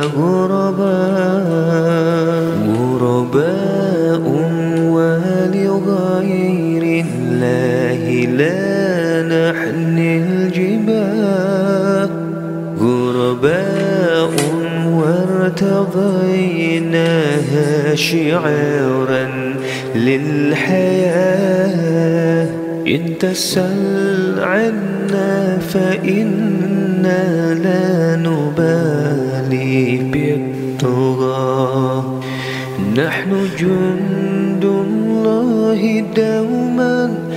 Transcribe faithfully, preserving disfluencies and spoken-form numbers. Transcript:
غرباء غرباء ولغير الله لا نحني الجباه غرباء وارتضيناها شعارا للحياة إن تسل عنا فإنا لا نبالي بالطغاة نحن جند الله دوما